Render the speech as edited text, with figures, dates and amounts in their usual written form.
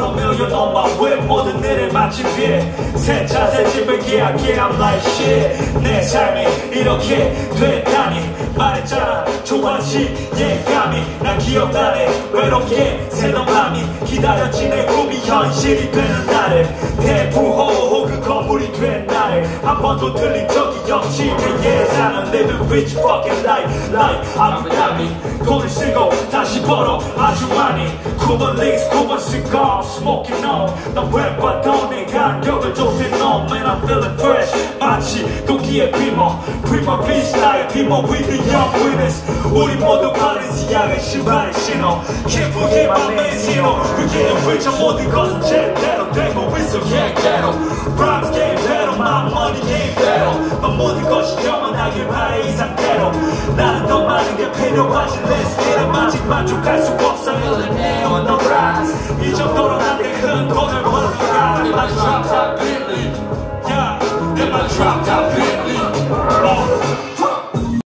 a million on my whip 모든 일을 마친 뒤에 새차 새 집을 계약해 I'm like shit 내 삶이 이렇게 됐다니 말했잖아 초반시 예감이 난 기억나네 외롭게 새던 밤이 기다렸지 내 꿈이 현실이 되는 날에 대부호 그 건물이 된 날에 한 번도 들린 적이 없지 내 예상은 living rich fucking life like 아부다비 돈을 쓰고 다시 벌어 아주 많이 Cuban links, Cuban cigar, smoking on 난 랩과 돈의 간격을 좁힌 놈 Man I'm feeling fresh 마치 동기의 비모 Prima freestyle 비모 with the young winners 우리 모두 발렌시아가의 신발을 신어 Can't forget my man Zero We're getting rich 모든 것은 제대로 되고 있어 yeah ghetto Rhymes game better my money game better 넌 모든 것이 영원하길 바래 이 상태로 나는 더 많은 게 필요하지 Let's get it 아직 만족할 수 없어 Millionaire on the rise 이 정도로 나한테 큰 돈을 벌어가 내 말 drop top Bentley Yeah 내 말 drop top Bentley